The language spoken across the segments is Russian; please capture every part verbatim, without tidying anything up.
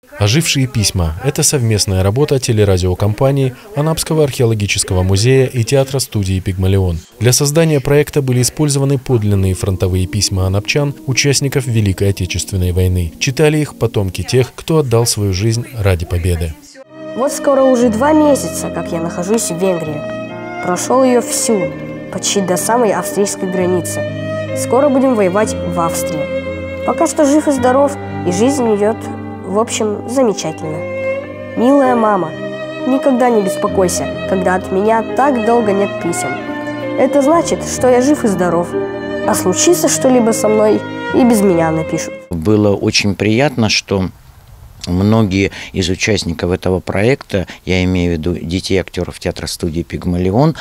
Ожившие письма – это совместная работа телерадиокомпании, Анапского археологического музея и театра-студии «Пигмалион». Для создания проекта были использованы подлинные фронтовые письма анапчан, участников Великой Отечественной войны. Читали их потомки тех, кто отдал свою жизнь ради победы. Вот скоро уже два месяца, как я нахожусь в Венгрии. Прошел ее всю, почти до самой австрийской границы. Скоро будем воевать в Австрии. Пока что жив и здоров, и жизнь идет, в общем, замечательно. Милая мама, никогда не беспокойся, когда от меня так долго нет писем. Это значит, что я жив и здоров. А случится что-либо со мной, и без меня напишут. Было очень приятно, что многие из участников этого проекта, я имею в виду детей актеров театра-студии «Пигмалион»,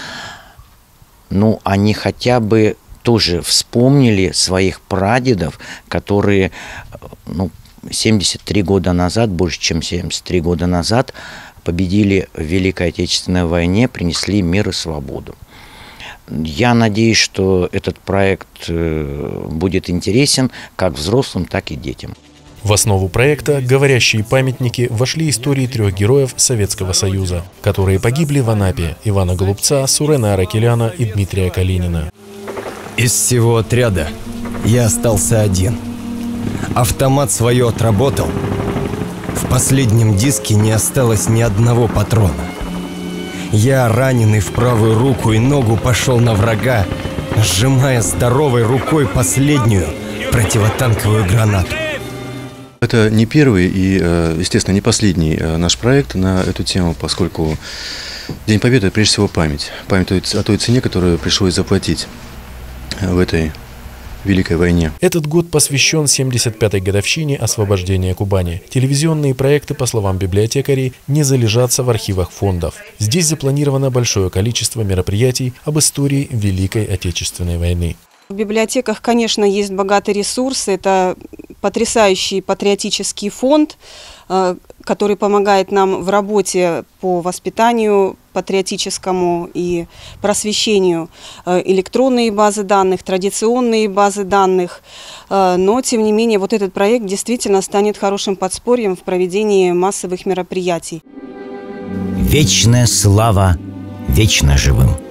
ну, они хотя бы тоже вспомнили своих прадедов, которые, ну, семьдесят три года назад, больше чем семьдесят три года назад, победили в Великой Отечественной войне, принесли мир и свободу. Я надеюсь, что этот проект будет интересен как взрослым, так и детям. В основу проекта «Говорящие памятники» вошли истории трех героев Советского Союза, которые погибли в Анапе: Ивана Голубца, Сурена Аракеляна и Дмитрия Калинина. Из всего отряда я остался один. Автомат свое отработал. В последнем диске не осталось ни одного патрона. Я, раненый в правую руку и ногу, пошел на врага, сжимая здоровой рукой последнюю противотанковую гранату. Это не первый и, естественно, не последний наш проект на эту тему, поскольку День Победы – это прежде всего память. Память о той цене, которую пришлось заплатить в этой Великой войне. Этот год посвящен семьдесят пятой годовщине освобождения Кубани. Телевизионные проекты, по словам библиотекарей, не залежатся в архивах фондов. Здесь запланировано большое количество мероприятий об истории Великой Отечественной войны. В библиотеках, конечно, есть богатый ресурс. Это потрясающий патриотический фонд, который помогает нам в работе по воспитанию патриотическому и просвещению. Электронные базы данных, традиционные базы данных. Но, тем не менее, вот этот проект действительно станет хорошим подспорьем в проведении массовых мероприятий. Вечная слава вечно живым.